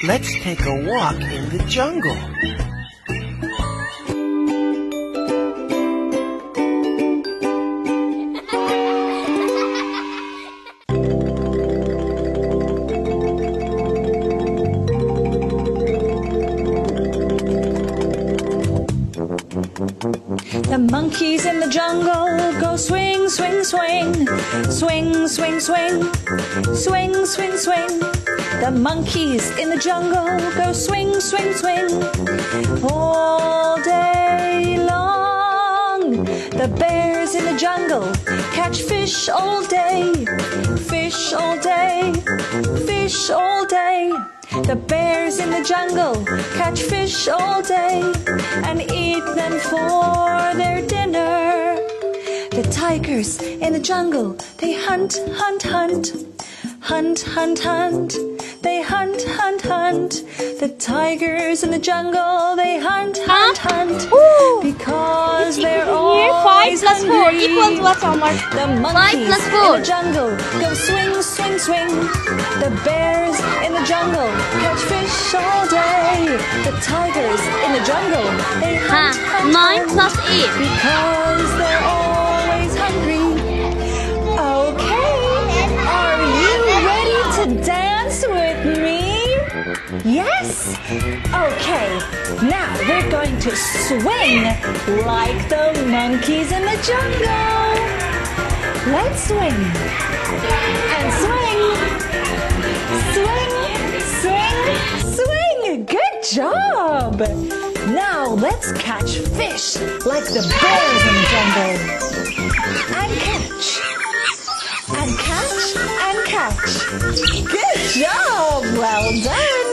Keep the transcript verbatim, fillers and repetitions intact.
let's take a walk in the jungle. The monkeys in the jungle go swing, swing, swing. Swing, swing, swing. Swing, swing, swing. The monkeys in the jungle go swing, swing, swing. All day long. The bears in the jungle catch fish all day. Fish all day. Fish all day. The bears in the jungle catch fish all day and eat them for their dinner. The tigers in the jungle, they hunt, hunt, hunt. Hunt, hunt, hunt. They hunt, hunt, hunt. The tigers in the jungle, they hunt, hunt, hunt. Ooh. Because they're Here, always five plus four hungry. equals what, Omar? The monkeys in the jungle go swing, swing, swing. The bears in the jungle catch fish all day. The tigers in the jungle, they hunt, Huh. hunt, Nine hunt. plus eight. Because they're always hungry. Okay, are you ready to dance with me? Yes? Okay, now we're going to swing like the monkeys in the jungle. Let's swing. And swing. Swing, swing, swing. Good job. Now let's catch fish like the bears in the jungle. And catch. And catch and catch. Good job. Well done.